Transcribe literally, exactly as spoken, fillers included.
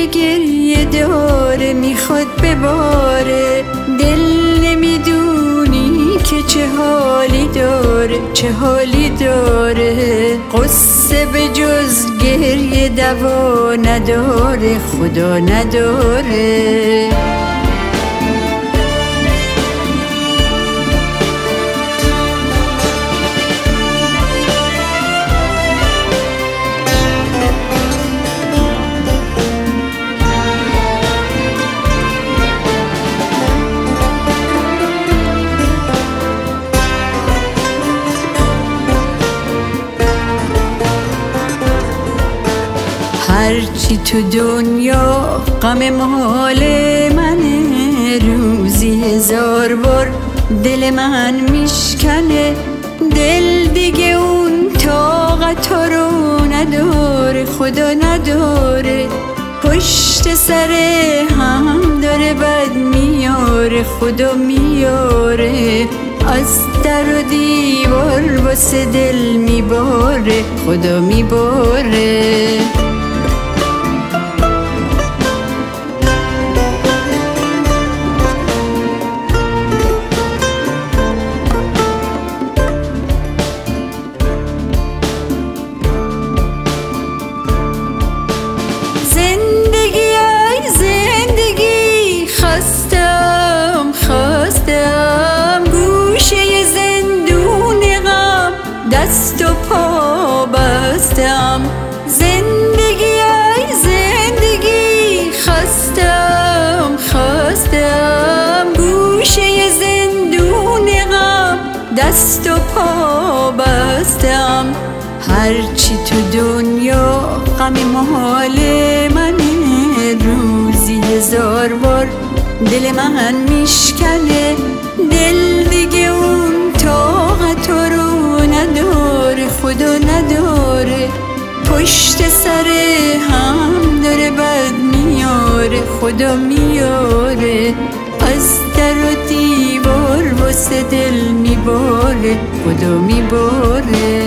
گریه داره میخواد بباره، دل نمیدونی که چه حالی داره چه حالی داره. قصه به جز گریه دوا نداره، خدا نداره. هرچی تو دنیا غم مال منه، روزی هزار بار دل من میشکنه. دل دیگه اون طاقت رو نداره، خدا نداره. پشت سر هم داره بد میاره، خدا میاره. از در و دیوار واسه دل میباره، خدا میباره. دست و پا بستم، زندگی ای زندگی خستم خستم. گوشه زندون غم دست و پا بستم. هرچی تو دنیا غم محال منه، روزی هزار بار دل من میشکنه. دل دیگه اون طاقت رو نداره، خدا نداره. پشت سر هم داره بد میاره، خدا میاره. از در و دیوار واسه دل میباره، خدا میباره.